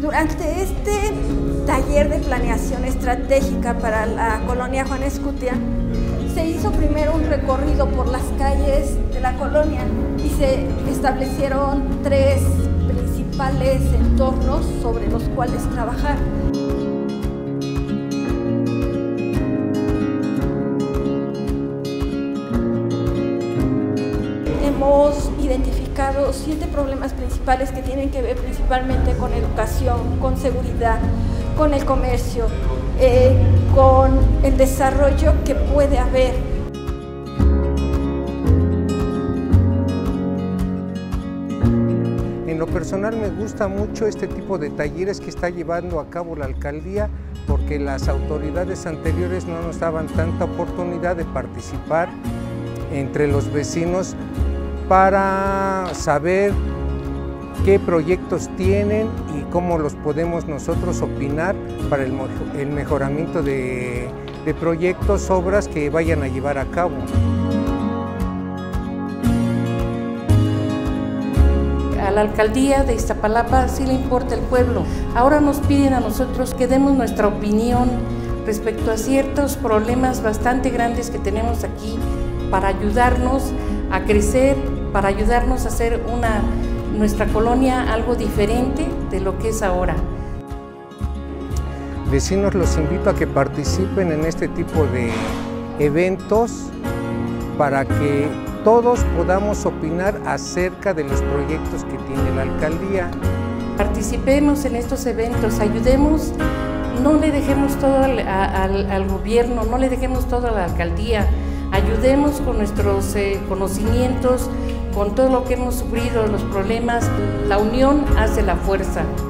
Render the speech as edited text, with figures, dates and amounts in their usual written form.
Durante este taller de planeación estratégica para la colonia Juan Escutia, se hizo primero un recorrido por las calles de la colonia y se establecieron 3 principales entornos sobre los cuales trabajar. Hemos identificado 7 problemas principales que tienen que ver principalmente con educación, con seguridad, con el comercio, con el desarrollo que puede haber. En lo personal me gusta mucho este tipo de talleres que está llevando a cabo la alcaldía, porque las autoridades anteriores no nos daban tanta oportunidad de participar entre los vecinos para saber qué proyectos tienen y cómo los podemos nosotros opinar para el mejoramiento de proyectos, obras que vayan a llevar a cabo. A la alcaldía de Iztapalapa sí le importa el pueblo. Ahora nos piden a nosotros que demos nuestra opinión respecto a ciertos problemas bastante grandes que tenemos aquí para ayudarnos a crecer, para ayudarnos a hacer nuestra colonia algo diferente de lo que es ahora. Vecinos, los invito a que participen en este tipo de eventos para que todos podamos opinar acerca de los proyectos que tiene la alcaldía. Participemos en estos eventos, ayudemos, no le dejemos todo al gobierno, no le dejemos todo a la alcaldía. Ayudemos con nuestros conocimientos, con todo lo que hemos sufrido, los problemas. La unión hace la fuerza.